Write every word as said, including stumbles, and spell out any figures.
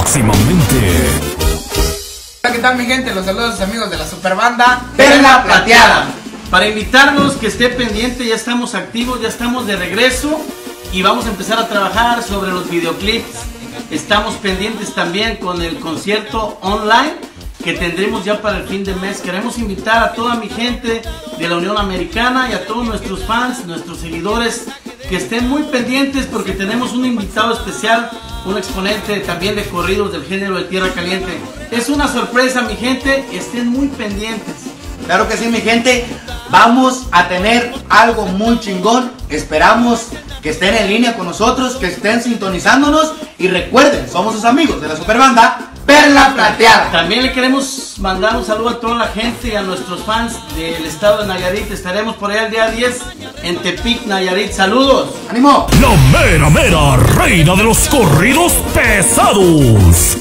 Próximamente. Hola, ¿qué tal mi gente? Los saludos a sus amigos de la Superbanda Perla Plateada. Para invitarnos que esté pendiente, ya estamos activos, ya estamos de regreso y vamos a empezar a trabajar sobre los videoclips. Estamos pendientes también con el concierto online que tendremos ya para el fin de mes. Queremos invitar a toda mi gente de la Unión Americana y a todos nuestros fans, nuestros seguidores, que estén muy pendientes porque tenemos un invitado especial, un exponente también de corridos del género de Tierra Caliente. Es una sorpresa, mi gente, estén muy pendientes. Claro que sí, mi gente, vamos a tener algo muy chingón. Esperamos que estén en línea con nosotros, que estén sintonizándonos y recuerden, somos sus amigos de la Superbanda Perla Plateada. También le queremos mandar un saludo a toda la gente y a nuestros fans del estado de Nayarit. Estaremos por allá el día diez en Tepic, Nayarit. Saludos. ¡Ánimo! La mera mera reina de los corridos pesados.